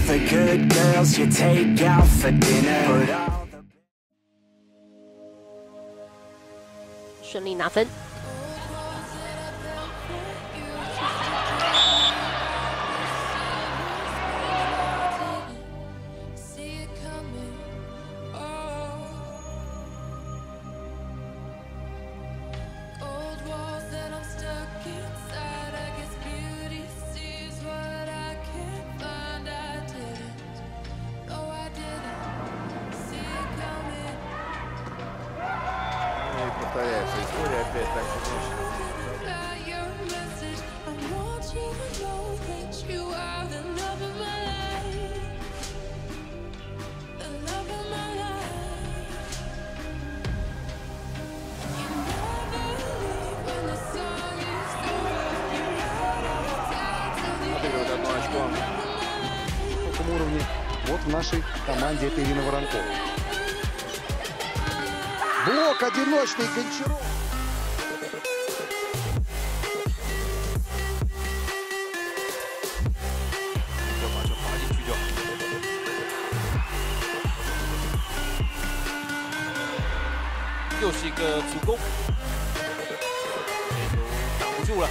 the good girls you take out for dinner. But all the 顺利拿分。 Повторяется история опять так конечно. Отыгрывает одно очко. На таком уровне вот в нашей команде это Ирина Воронкова. Блок одиночный Гончаров. 又是一个助攻，挡不住了。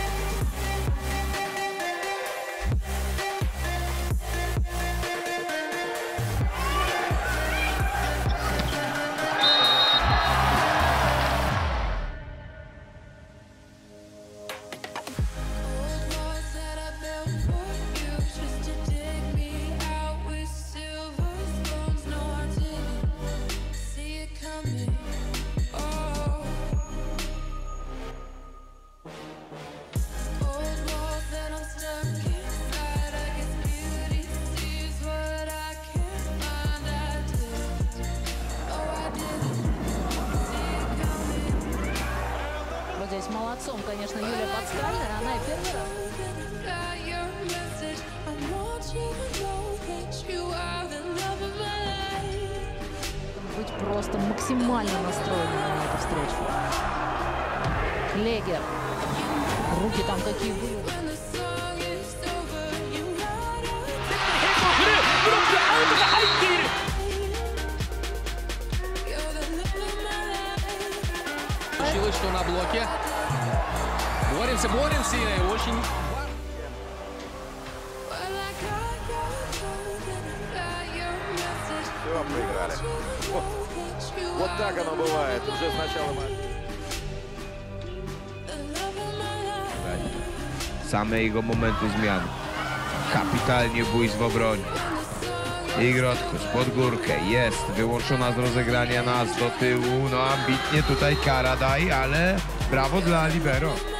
Здесь молодцом, конечно, Юлия Подскальная, она и первый раз. Быть просто максимально настроенным на эту встречу. Легер. Руки там какие были. Получилось, что на блоке. Боремся, боремся и очень... Все, проиграли. Вот так оно бывает. Уже с начала матча. Samego momentu zmian. Kapitalnie Bójz w obronie. I Grotkus pod górkę. Jest wyłączona z rozegrania nas do tyłu. No ambitnie tutaj kara daj, ale brawo dla libero.